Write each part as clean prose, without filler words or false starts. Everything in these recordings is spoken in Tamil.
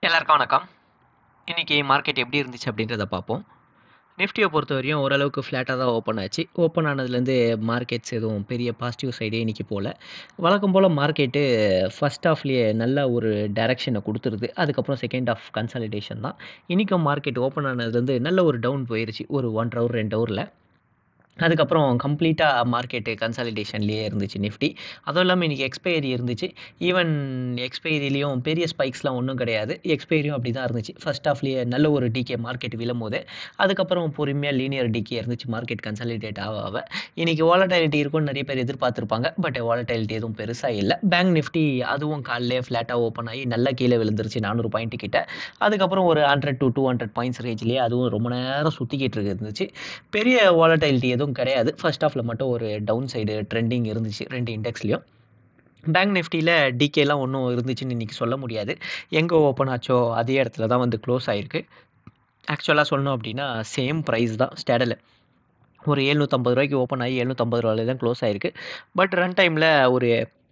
எல்லாருக்கும் வணக்கம். இன்னைக்கு மார்க்கெட் எப்படி இருந்துச்சு அப்படின்றத பார்ப்போம். நிஃப்டியை பொறுத்தவரையும் ஓரளவுக்கு ஃப்ளாட்டாக தான் ஓப்பன் ஆச்சு. ஓப்பன் ஆனதுலேருந்து மார்க்கெட்ஸ் எதுவும் பெரிய பாசிட்டிவ் சைடே இன்னைக்கு போல. வழக்கம் போல் மார்க்கெட்டு ஃபர்ஸ்ட் ஹாஃப்லேயே நல்ல ஒரு டைரக்ஷனை கொடுத்துருது. அதுக்கப்புறம் செகண்ட் ஹாஃப் கன்சாலிடேஷன் தான். இன்றைக்கும் மார்க்கெட் ஓப்பன் ஆனதுலேருந்து நல்ல ஒரு டவுன் போயிருச்சு. ஒரு 1 ஹவர் 2 ஹவரில். அதுக்கப்புறம் கம்ப்ளீட்டாக மார்க்கெட்டு கன்சாலிடேஷன்லேயே இருந்துச்சு நிஃப்டி. அதுவும் இல்லாமல் இன்றைக்கி எக்ஸ்பைரி இருந்துச்சு. ஈவன் எக்ஸ்பைரிலையும் பெரிய ஸ்பைக்ஸ்லாம் ஒன்றும் கிடையாது. எக்ஸ்பைரியும் அப்படி தான் இருந்துச்சு. ஃபர்ஸ்ட் ஹாஃப்லேயே நல்ல ஒரு டிகே மார்க்கெட் விழும்போது, அதுக்கப்புறம் பொறுமையாக லீனியர் டிகே இருந்துச்சு மார்க்கெட் கன்சாலிடேட் ஆக. இன்றைக்கி வாலடைலிட்டி இருக்கும்னு நிறைய பேர் எதிர்பார்த்துருப்பாங்க. பட் வாலடைலிட்டி எதுவும் பெருசாக இல்லை. பேங்க் நிஃப்டி அதுவும் காலையிலே ஃப்ளாட்டாக ஓப்பன் ஆகி நல்லா கீழே விழுந்துருச்சு 400 பாயிண்ட் கிட்ட. அதுக்கப்புறம் ஒரு 100 to 200 பாயிண்ட்ஸ் ரேஞ்சிலேயே அதுவும் ரொம்ப நேரம் சுற்றிக்கிட்டு இருந்துச்சு. பெரிய வாலடைலிட்டி எதுவும் கிடையாது. ஃபர்ஸ்ட் ஹாஃப்ல மட்டும் ஒரு டவுன் சைடு ட்ரெண்டிங் இருந்துச்சு 2 இண்டெக்ஸ்லயும். பேங்க் நிஃப்டியில் டிகேலாம் ஒன்றும் இருந்துச்சுன்னு இன்றைக்கி சொல்ல முடியாது. எங்கே ஓப்பன் ஆச்சோ அதே இடத்துல தான் வந்து க்ளோஸ் ஆகிருக்கு. ஆக்சுவலாக சொல்லணும் அப்படின்னா சேம் ப்ரைஸ் தான் ஸ்டேடல். ஒரு 750 ரூபாய்க்கு ஓப்பன் ஆகி 750 ரூபாயில தான் க்ளோஸ் ஆகிருக்கு. பட் ரன் டைமில் ஒரு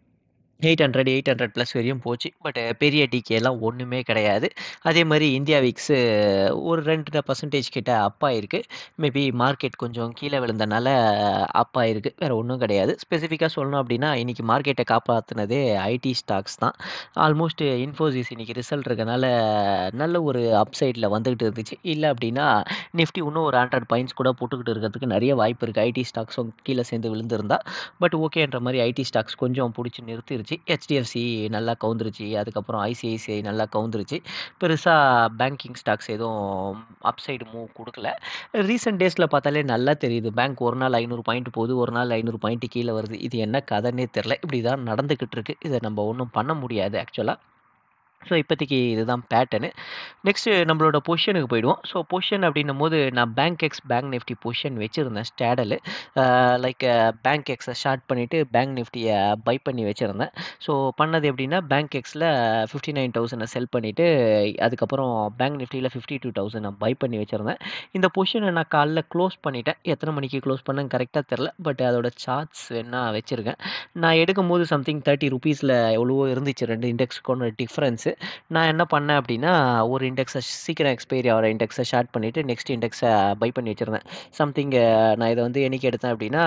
800 ப்ளஸ் வரையும் போச்சு. பட் பெரிய டிகேலாம் ஒன்றுமே கிடையாது. அதே மாதிரி இந்தியா விக்ஸு ஒரு 2% கிட்ட அப் ஆயிருக்கு. மேபி மார்க்கெட் கொஞ்சம் கீழே விழுந்தனால அப் ஆயிருக்கு. வேறு ஒன்றும் கிடையாது. ஸ்பெசிஃபிக்காக சொல்லணும் அப்படின்னா இன்றைக்கி மார்க்கெட்டை காப்பாற்றினதே ஐடி ஸ்டாக்ஸ் தான். ஆல்மோஸ்ட் இன்ஃபோசிஸ் இன்றைக்கி ரிசல்ட் இருக்கனால நல்ல ஒரு அப்சைடில் வந்துக்கிட்டு இருந்துச்சு. இல்லை அப்படின்னா நிஃப்டி இன்னும் ஒரு 100 பாயிண்ட்ஸ் கூட போட்டுக்கிட்டு இருக்கிறதுக்கு நிறைய வாய்ப்பு இருக்குது. ஐடி ஸ்டாக்ஸும் கீழே சேர்ந்து விழுந்திருந்தா. பட் ஓகேன்ற மாதிரி ஐடி ஸ்டாக்ஸ் கொஞ்சம் பிடிச்சி நிறுத்திருச்சு. ஹெச்டிஎஃப்சி நல்லா கவுந்துருச்சு. அதுக்கப்புறம் ஐசிஐசிஐ நல்லா கவுந்துருச்சு. பெருசாக பேங்கிங் ஸ்டாக்ஸ் எதுவும் அப்சைடு மூவ் கொடுக்கல. ரீசெண்ட் டேஸில் பார்த்தாலே நல்லா தெரியுது. பேங்க் ஒரு நாள் 500 பாயிண்ட் போகுது, ஒரு நாள் 500 பாயிண்ட் கீழே வருது. இது என்ன கதைன்னே தெரில. இப்படி தான் நடந்துக்கிட்டு இருக்கு. இதை நம்ம ஒன்றும் பண்ண முடியாது ஆக்சுவலாக. ஸோ இப்போதைக்கு இதுதான் பேட்டர்னு. நெக்ஸ்ட்டு நம்மளோட பொசிஷனுக்கு போயிடுவோம். ஸோ பொசிஷன் அப்படின்னும்போது நான் bank X bank Nifty position வச்சுருந்தேன் ஸ்டேடலு. லைக் பேங்க் எக்ஸை ஷார்ட் பண்ணிவிட்டு பேங்க் நிஃப்டியை பை பண்ணி வச்சுருந்தேன். ஸோ பண்ணது எப்படின்னா பேங்க் எக்ஸில் 59,000 செல் பண்ணிவிட்டு அதுக்கப்புறம் பேங்க் நிஃப்டியில் 52,000 நான் பை பண்ணி வச்சுருந்தேன். இந்த பொசிஷனை நான் காலைல க்ளோஸ் பண்ணிட்டேன். எத்தனை மணிக்கு க்ளோஸ் பண்ணேன்னு கரெக்டாக தெரில. பட் அதோட சார்ட்ஸ் வேணா வச்சுருக்கேன். நான் எடுக்கும்போது சம்திங் 30 ருபீஸில் எவ்வளவோ இருந்துச்சு 2 இண்டெக்ஸுக்கான டிஃப்ரென்ஸு. நான் என்ன பண்ணேன் அப்படின்னா, ஒரு இண்டெக்ஸை சீக்கிரம் எக்ஸ்பைரி ஆகிற இண்டெக்ஸை ஷார்ட் பண்ணிவிட்டு நெக்ஸ்ட் இண்டெக்ஸை பை பண்ணி வச்சுருந்தேன். சம்திங் நான் இதை வந்து என்னைக்கு எடுத்தேன் அப்படின்னா,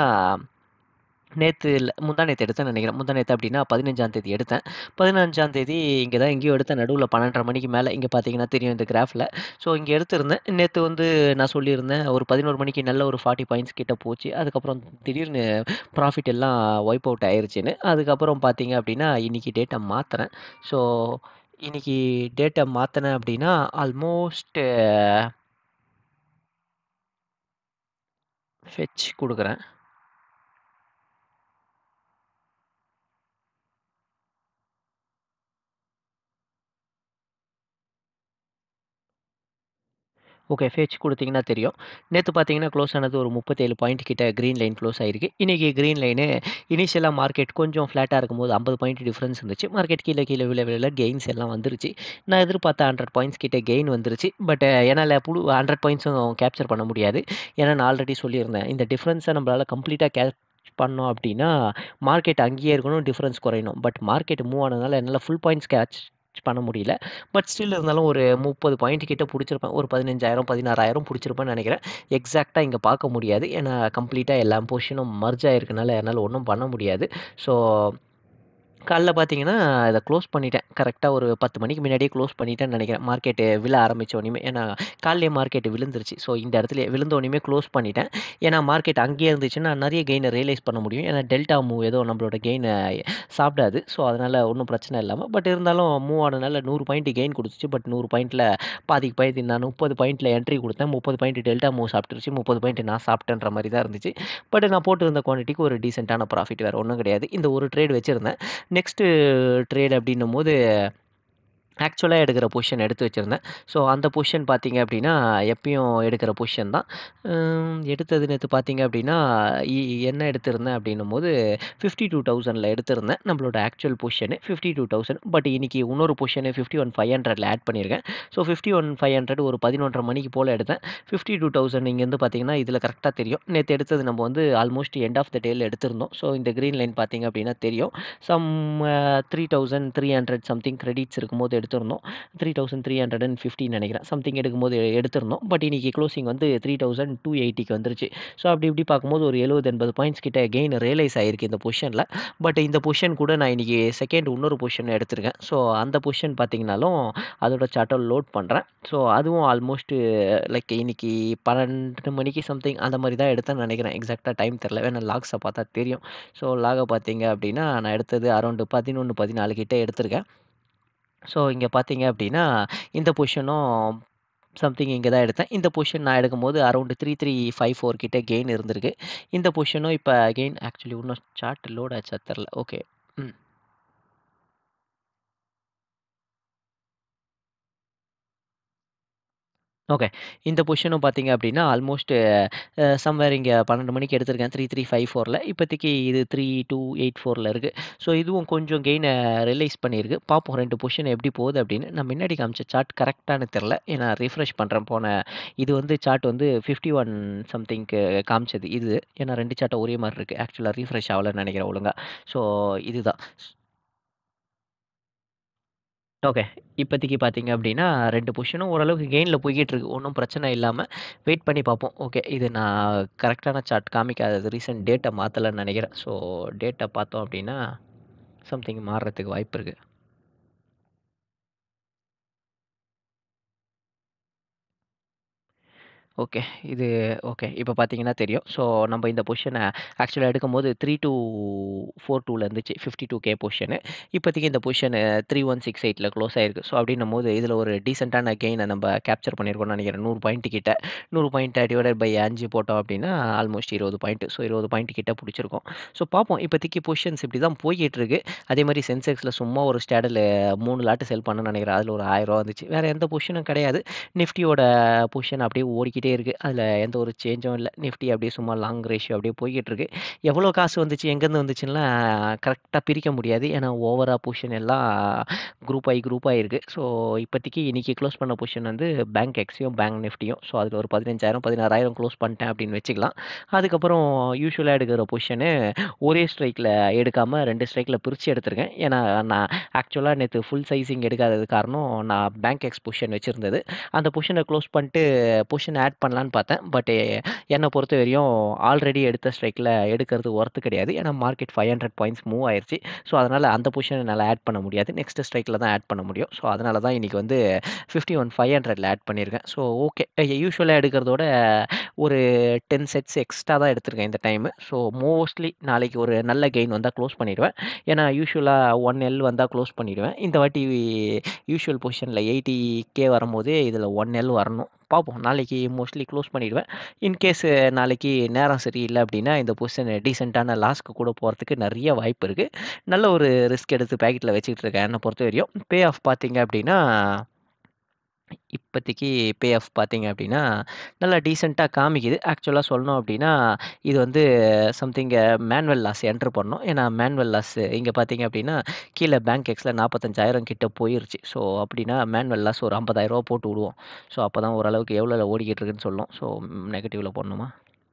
முந்தா நேற்று எடுத்தேன்னு நினைக்கிறேன். முந்தா நேற்று அப்படின்னா 15ஆம் தேதி எடுத்தேன். 15ஆம் தேதி இங்கே தான் எங்கேயோ எடுத்தேன். நடுவில் 12:30 மணிக்கு மேலே. இங்கே பார்த்தீங்கன்னா தெரியும் இந்த கிராஃபில். ஸோ இங்கே எடுத்திருந்தேன். நேற்று வந்து நான் சொல்லியிருந்தேன் ஒரு 11 மணிக்கு நல்ல ஒரு 40 பாயிண்ட்ஸ் கிட்ட போச்சு. அதுக்கப்புறம் திடீர்னு ப்ராஃபிட் எல்லாம் வைப் அவுட் ஆயிருச்சுன்னு. அதுக்கப்புறம் பார்த்தீங்க அப்படின்னா இன்றைக்கி டேட்டை மாற்றுறேன். ஸோ இன்றைக்கி டேட்டை மாற்றினேன் அப்படின்னா ஆல்மோஸ்ட் ஃபெட்ச் கொடுக்குறேன். ஓகே. ஃபெட்ச் குடுத்தீங்கன்னா தெரியும். நேத்து பார்த்தீங்கன்னா, க்ளோஸ் ஆனது ஒரு 37 பாயிண்ட் கிட்ட கிரீன் லைன் க்ளோஸ் ஆயிருக்கு. இன்னைக்கு கிரீன் லைனு இனிஷியலா மார்க்கெட் கொஞ்சம் ஃப்ளாட்டா இருக்கும்போது 50 பாயிண்ட் டிஃபரன்ஸ் இருந்துச்சு. மார்க்கெட் கீழ கீழ விழ கெயின்ஸ் எல்லாம் வந்துருச்சு. நான் எதிர்பார்த்த 100 பாயிண்ட்ஸ் கிட்ட கெயின் வந்துருச்சு. பட் என்னால 100 பாயிண்ட்ஸும் கேப்சர் பண்ண முடியாது. ஏன்னா நான் ஆல்ரெடி சொல்லியிருந்தேன். இந்த டிஃபரன்ஸ நம்மளால கம்ப்ளீட்டா பண்ணோம் அப்டின்னா, மார்க்கெட் அங்கேயே இருக்கணும், டிஃபரன்ஸ் குறையணும். பட் மார்க்கெட் மூவ் ஆனதுனால என்னால ஃபுல் பாயிண்ட்ஸ் கேட்ச் பண்ண முடியல. பட் ஸ்டில் இருந்தாலும் ஒரு 30 பாயிண்ட் கிட்ட புடிச்சிருப்பேன். ஒரு 15,000 16,000 புடிச்சிருப்பேன்னு நெனைக்கிறேன். எக்ஸாக்ட்டா இங்க பார்க்க முடியாது. ஏன்னா கம்ப்ளீட்டா எல்லா பொசிஷனும் மர்ஜ் ஆயிருக்கனால என்னால ஒண்ணும் பண்ண முடியாது. ஸோ காலைல பார்த்தீங்கன்னா, இத க்ளோஸ் பண்ணிட்டேன். கரெக்ட்டா ஒரு 10 மணிக்கு முன்னாடியே க்ளோஸ் பண்ணிட்டேன்னு நெனைக்கிறேன். மார்க்கெட்டு விழ ஆரம்பிச்சோனயுமே. ஏன்னா, காலைலயே மார்க்கெட் விழுந்துருச்சு. ஸோ, இந்த இடத்துலயே விழுந்தோனயுமே க்ளோஸ் பண்ணிட்டேன். ஏன்னா, மார்க்கெட் அங்கேயே இருந்துச்சுன்னா, நெறைய கெயின ரியலைஸ் பண்ண முடியும். ஏன்னா, டெல்டா மூவ் ஏதோ நம்மளோட கெயின சாப்பிடாது. ஸோ, அதனால ஒண்ணும் பிரச்சனை இல்லாம. பட் இருந்தாலும் மூவ் ஆனனால 100 பாயிண்ட் கெயின் குடுத்துச்சு. பட் 100 பாயிண்ட்ல பாதிக்கு பாதி நான் 30 பாயிண்ட்ல என்ட்ரி குடுத்தேன். 30 பாயிண்ட் டெல்டா மூவ் சாப்பிட்டுருச்சு. 30 பாயிண்ட் நான் சாப்பிட்டேன்ற மாரி தான் இருந்துச்சு. பட் நான் போட்டிருந்த குவான்டிட்டிக்கு ஒரு டீசென்ட்டான ப்ராஃபிட் வேற ஒண்ணும் கிடையாது. இந்த ஒரு ட்ரேட் வச்சிருந்தேன். நெக்ஸ்ட்டு ட்ரேட் அப்படின்னும்போது ஆக்சுவலா எடுக்கிற பொசிஷன் எடுத்து வச்சிருந்தேன். ஸோ, அந்த பொசிஷன் பார்த்தீங்க அப்படின்னா, எப்பயும் எடுக்கிற பொசிஷன் தான். எடுத்தது நேத்து பார்த்தீங்க அப்படின்னா, இ என்ன எடுத்திருந்தேன் அப்படின்னும்போது 52,000ல எடுத்திருந்தேன். நம்மளோட ஆக்சுவல் பொசிஷனு 52,000. பட் இன்னைக்கு இன்னொரு பொசிஷனு 51,500ல ஆட் பண்ணியிருக்கேன். ஸோ, 51,500 ஒரு 11:30 மணிக்கு போல எடுத்தேன். 52,000 இங்கேருந்து பார்த்தீங்கன்னா, இதில கரெக்ட்டா தெரியும். நேத்து எடுத்தது நம்ம வந்து ஆல்மோஸ்ட் எண்ட் ஆஃப் த டேல எடுத்திருந்தோம். ஸோ, இந்த கிரீன் லைன் பார்த்தீங்க அப்படின்னா தெரியும். சம் 3,300 சம்திங் கிரெடிட்ஸ் இருக்கும்போது எடுத்திருந்தோம். எடுத்திருந்தோம். 3350 நினைக்கிறேன். சம்திங் எடுக்கும்போது எடுத்திருந்தோம். பட் இன்னைக்கு க்ளோசிங் வந்து 3280க்கு வந்துருச்சு. ஸோ அப்படி இப்படி பார்க்கும்போது ஒரு 70, 80 பாயிண்ட்ஸ் கிட்ட கெயின் ரியலைஸ் ஆயிருக்கு இந்த பொசிஷன்ல. பட் இந்த பொசிஷன் கூட நான் இன்னைக்கு இன்னொரு பொசிஷன் எடுத்திருக்கேன். ஸோ அந்த பொசிஷன் பார்த்தீங்கனாலும் அதோட சார்ட்ட லோட் பண்றேன். ஸோ அதுவும் ஆல்மோஸ்ட் லைக் இன்னைக்கு 12 மணிக்கு சம்திங் அந்த மாரி தான் எடுத்தேன்னு நினைக்கிறேன். எக்ஸாக்ட்டா டைம் தெரியல. வேணா லாக்ஸ பார்த்தா தெரியும். ஸோ லாக பார்த்தீங்க அப்படின்னா, நான் எடுத்தது அரவுண்ட் 11, 14 கிட்ட எடுத்திருக்கேன். ஸோ இங்க பார்த்தீங்க அப்படின்னா, இந்த பொசிஷனும் சம்திங் இங்க தான் எடுத்தேன். இந்த பொசிஷன் நான் எடுக்கும்போது அரவுண்ட் 3354 கிட்ட கெயின் இருந்திருக்கு. இந்த பொசிஷனும் இப்ப கெயின் ஆக்சுவலி இன்னும் சார்ட் லோட் ஆச்சா தெரியல. ஓகே. ம். ஓகே. இந்த பொசிஷனும் பார்த்தீங்க அப்படின்னா, ஆல்மோஸ்ட் சம்வேர் இங்க 12 மணிக்கு எடுத்திருக்கேன். 3354ல. இப்போதைக்கு இது 3284ல இருக்கு. ஸோ இதுவும் கொஞ்சம் கெயின ரியலைஸ் பண்ணியிருக்கு. பார்ப்போம் 2 பொசிஷன் எப்படி போகுது அப்படின்னு. நான் முன்னாடி காமிச்ச சார்ட் கரெக்ட்டான்னு தெரியல. ஏன்னா ரிஃப்ரெஷ் பண்றேன். இது வந்து சார்ட் வந்து 51 சம்திங்க்கு காமிச்சது இது. ஏன்னா 2 சார்ட்டும் ஒரே மாரி இருக்கு. ஆக்சுவலா ரிஃப்ரெஷ் ஆவலன்னு நினைக்கிறேன் ஒழுங்கா. ஸோ இதுதான். ஓகே. இப்போதைக்கு பார்த்தீங்க அப்படின்னா, 2 பொசிஷனும் ஓரளவுக்கு கெயின்ல போய்க்கிட்டு இருக்கு. ஒண்ணும் பிரச்சனை இல்லாம. வெயிட் பண்ணி பார்ப்போம். ஓகே. இது நான் கரெக்ட்டான சார்ட் காமிக்காதது ரீசன் டேட்ட மாத்தலன்னு நெனைக்கிறேன். ஸோ டேட்ட பார்த்தோம் அப்படின்னா, சம்திங் மாறுறதுக்கு வாய்ப்பு இருக்கு. ஓகே. இது ஓகே. இப்ப பார்த்தீங்கன்னா தெரியும். ஸோ நம்ம இந்த பொசிஷன ஆக்சுவலா எடுக்கும்போது 3242ல இருந்துச்சு. 52K position. இப்போதைக்கு இந்த பொசிஷனு 3168ல க்ளோஸ் ஆயிருக்கு. ஸோ அப்படின்னும்போது இதில ஒரு டீசென்ட்டான கெயின நம்ம கேப்சர் பண்ணியிருக்கோம்னு நெனைக்கிறேன். 100 பாயிண்ட் கிட்ட. 100 பாயிண்ட்ட டிவைடட் பை 5 போட்டோம் அப்படின்னா, ஆல்மோஸ்ட் 20 பாயிண்ட். ஸோ 20 பாயிண்ட் கிட்ட புடிச்சிருக்கோம். ஸோ பார்ப்போம். இப்போதைக்கு பொசிஷன்ஸ் இப்படி தான் போய்க்கிட்டு இருக்கு. அதேமாரி சென்செக்ஸ்ல சும்மா ஒரு ஸ்டாடில 3 லாட் செல் பண்ணேன்னு நெனைக்கிறேன். அதில ஒரு ரூ. 1000 வந்துச்சு. வேற எந்த பொசிஷனும் கிடையாது. நிஃப்டியோட பொசிஷன் அப்படியே ஓடிக்கிட்டே இருக்கு. அதில எந்த ஒரு சேஞ்சும் இல்ல. நிஃப்டி அப்படியே சும்மா லாங் ரேஷியோ அப்படியே போய்க்கிட்டு இருக்கு. எவ்வளோ காசு வந்துச்சு, எங்கேருந்து வந்துச்சுன்லாம் கரெக்ட்டா பிரிக்க முடியாது. ஏன்னா ஓவரா பொசிஷன் எல்லாம் குரூப் ஆயி இருக்கு. ஸோ இப்போதைக்கு இன்னைக்கு க்ளோஸ் பண்ண பொசிஷன் வந்து பேங்க் எக்ஸையும், பேங்க் நிஃப்டியும். ஸோ அதில ஒரு 15,000, 16,000 க்ளோஸ் பண்ணிட்டேன் அப்படின்னு வச்சுக்கலாம். அதுக்கப்புறம் யூசுவலா எடுக்கிற பொசிஷனு ஒரே ஸ்ட்ரைக்ல எடுக்காம 2 ஸ்ட்ரைக்ல பிரிச்சு எடுத்திருக்கேன். ஏன்னா நான் ஆக்சுவலா நேத்து ஃபுல் சைசிங் எடுக்காததுக்கு காரணம் நான் பேங்க் எக்ஸ் பொசிஷன் வச்சிருந்தது. அந்த பொசிஷன க்ளோஸ் பண்ணிட்டு பொசிஷன் ஆட் பண்ணலான்னு பார்த்தேன். பட் என்ன பொறுத்தவரையும் ஆல்ரெடி எடுத்த ஸ்ட்ரைக்ல எடுக்கிறது ஒர்த் கிடையாது. ஏன்னா மார்க்கெட் 500 பாயிண்ட்ஸ் மூவ் ஆயிருச்சு. ஸோ அதனால அந்த பொசிஷன என்னால ஆட் பண்ண முடியாது. நெக்ஸ்ட் ஸ்ட்ரைக்ல தான் ஆட் பண்ண முடியும். ஸோ அதனால தான் இன்னைக்கு வந்து 51,500ல ஆட் பண்ணியிருக்கேன். So okay. யூசுவலா எடுக்கிறதோட ஒரு 10 செட்ஸ் எக்ஸ்ட்ரா தான் எடுத்திருக்கேன் இந்த டைமு. ஸோ மோஸ்ட்லி நாளைக்கு ஒரு நல்ல கெயின் வந்தா க்ளோஸ் பண்ணிடுவேன். ஏன்னா யூசுவலா 1L வந்தா க்ளோஸ் பண்ணிடுவேன். இந்த வாட்டி யூசுவல் பொசிஷன்ல 80K வரும்போதே இதில 1L வரணும். பார்ப்போம். நாளைக்கு மோஸ்ட்லி க்ளோஸ் பண்ணிடுவேன். இன்கேஸ் நாளைக்கு நேரம் சரியில்ல அப்படின்னா, இந்த பொசிஷன் டீசென்ட்டான லாஸ்க்கு கூட போறதுக்கு நெறைய வாய்ப்பு இருக்கு. நல்ல ஒரு ரிஸ்க் எடுத்து பாக்கெட்ல வச்சுக்கிட்டு இருக்கேன் என்ன பொறுத்தவரையும். பே ஆஃப் பார்த்தீங்க அப்படின்னா இப்போதைக்கு பே ஆஃப் பார்த்தீங்க அப்படின்னா, நல்லா டீசென்ட்டா காமிக்குது. ஆக்சுவலா சொல்லணும் அப்படின்னா, இது வந்து சம்திங் மேனுவல் லாஸ் என்டர் பண்ணணும். ஏன்னா மேனுவல் லாஸ் இங்க பார்த்தீங்க அப்படின்னா, கீழ பேங்க் எக்ஸ்ல 45,000 கிட்ட போயிருச்சு. ஸோ அப்படின்னா மேனுவல் லாஸ் ஒரு ரூ. 50,000 போட்டு விடுவோம். ஸோ அப்பதான் ஓரளவுக்கு எவ்வளோல ஓடிக்கிட்டு இருக்குன்னு சொல்லும். ஸோ நெகட்டிவ்ல போடணுமா?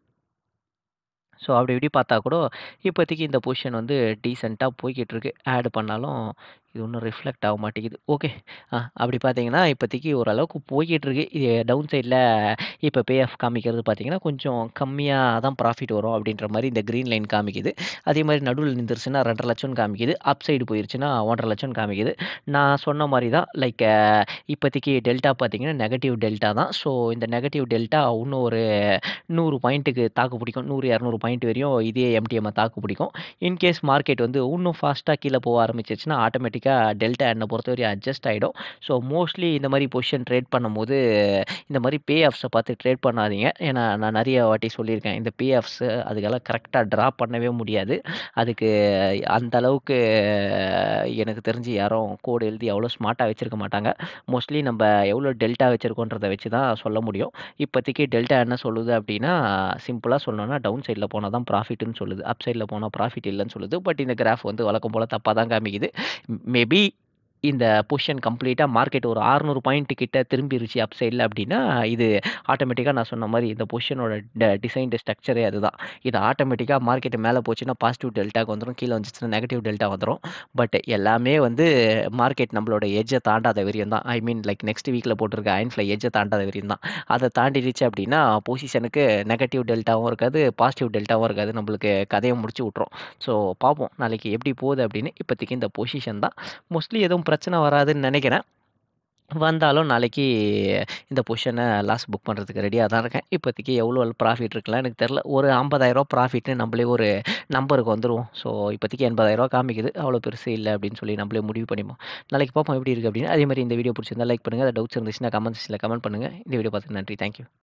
ஸோ அப்படி இப்படி பார்த்தா கூட, இப்போதைக்கு இந்த பொசிஷன் வந்து டீசென்ட்டா போய்க்கிட்டு இருக்கு. ஆட் பண்ணாலும் இது ஒண்ணும் ரிஃப்ளெக்ட் ஆக மாட்டேங்குது. ஓகே. அப்படி பார்த்தீங்கன்னா, இப்போதைக்கு ஓரளவுக்கு போய்க்கிட்டு இருக்கு. இது டவுன் சைட்ல இப்ப பே ஆஃப் காமிக்கிறது பார்த்தீங்கன்னா, கொஞ்சம் கம்மியா தான் ப்ராஃபிட் வரும் அப்படின்ற மாரி இந்த கிரீன் லைன் காமிக்குது. அதே மாரி நடுவுல நின்றுச்சுன்னா 2,50,000 காமிக்குது. அப் சைடு போயிருச்சுன்னா 1,50,000 காமிக்குது. நான் சொன்ன மாரி தான் லைக் இப்போதைக்கு டெல்டா பார்த்தீங்கன்னா, நெகட்டிவ் டெல்டா தான். ஸோ இந்த நெகட்டிவ் டெல்டா இன்னும் ஒரு 100 பாயிண்ட்டுக்கு தாக்கு பிடிக்கும். 100, 200 பாயிண்ட் வரையும் இதே எம்டிஎம்ம தாக்கு பிடிக்கும். இன்கேஸ் மார்க்கெட் வந்து இன்னும் ஃபாஸ்ட்டா கீழ போக ஆரம்பிச்சுருச்சுன்னா, ஆட்டோமேட்டிக்கா டெல்டா என்ன பொறுத்தவரையும் அட்ஜஸ்ட் ஆயிடும். ஸோ மோஸ்ட்லி இந்த மாரி பொசிஷன் ட்ரேட் பண்ணும்போது, இந்த மாரி பே ஆஃப்ஸ பார்த்து ட்ரேட் பண்ணாதீங்க. ஏன்னா நான் நெறைய வாட்டி சொல்லியிருக்கேன். இந்த பே ஆஃப்ஸ் அதுக்கெல்லாம் கரெக்ட்டா ட்ரா பண்ணவே முடியாது. அதுக்கு அந்த அளவுக்கு எனக்கு தெரிஞ்சு யாரும் கோட் எழுதி அவ்வளோ ஸ்மார்ட்டா வச்சிருக்க மாட்டாங்க. மோஸ்ட்லி நம்ப எவ்வளோ டெல்டா வச்சிருக்கோன்றத வச்சு தான் சொல்ல முடியும். இப்போதைக்கு டெல்டா என்ன சொல்லுது அப்படின்னா, சிம்பிளா சொல்லணும்னா டவுன் சைட்ல போனா தான் ப்ராஃபிட்ன்னு சொல்லுது. அப் சைட்ல போனா ப்ராஃபிட் இல்லன்னு சொல்லுது. பட் இந்த கிராஃப் வந்து வழக்கம் போல தப்பா தான் காமிக்குது. மேபி இந்த பொசிஷன் கம்ப்ளீட்டா மார்க்கெட் ஒரு 600 பாயிண்ட் கிட்ட திரும்பிருச்சு அப் சைட்ல அப்டின்னா, இது ஆட்டோமேட்டிக்கா நான் சொன்ன மாரி இந்த பொசிஷனோட டிசைன்டு ஸ்ட்ரக்சரே அதுதான். இது ஆட்டோமேட்டிக்கா மார்க்கெட் மேல போச்சுன்னா பாசிட்டிவ் டெல்டாக்கு வந்துரும். கீழ வந்துச்சுன்னா நெகட்டிவ் டெல்டா வந்துரும். பட் எல்லாமே வந்து மார்க்கெட் நம்மளோட எட்ஜ தாண்டாத வரையும் தான். ஐ மீன் லைக் நெக்ஸ்ட் வீக்ல போட்டிருக்க அயன்ஃப்ளை எட்ஜ தாண்டாத வரையும் தான். அத தாண்டிடுச்சு அப்டின்னா, பொசிஷனுக்கு நெகட்டிவ் டெல்டாவும் இருக்காது, பாசிட்டிவ் டெல்டாவும் இருக்காது. நம்மளுக்கு கதைய முடிச்சு விட்டுரும். ஸோ பார்ப்போம் நாளைக்கு எப்படி போகுது அப்படின்னு. இப்போதைக்கு இந்த பொசிஷன் தான். மோஸ்ட்லி எதுவும் பிரச்சனை வராதுன்னு நெனைக்கிறேன். வந்தாலும் நாளைக்கு இந்த பொசிஷன லாஸ் புக் பண்ணுறதுக்கு ரெடியா தான் இருக்கேன். இப்போதைக்கு எவ்வளோ ப்ராஃபிட் இருக்குலாம் எனக்கு தெரியல. ஒரு ரூ. 50,000 ப்ராஃபிட்ன்னு நம்மளே ஒரு நம்பருக்கு வந்துருவோம். ஸோ இப்போதைக்கு ரூ. 80,000 காமிக்குது. அவ்வளோ பெருசு இல்ல அப்படின்னு சொல்லி நம்மளே முடிவு பண்ணிப்போம். நாளைக்கு பார்ப்போம் எப்படி இருக்கு அப்படின்னு. அதே மாரி இந்த வீடியோ பிடிச்சிருந்தா லைக் பண்ணுங்க. ஏதாவது டவுட்ஸ் இருந்துச்சுன்னா கமெண்ட் செக்ஷன்ல கமெண்ட் பண்ணுங்க. இந்த வீடியோ பார்த்ததுக்கு நன்றி. Thank you.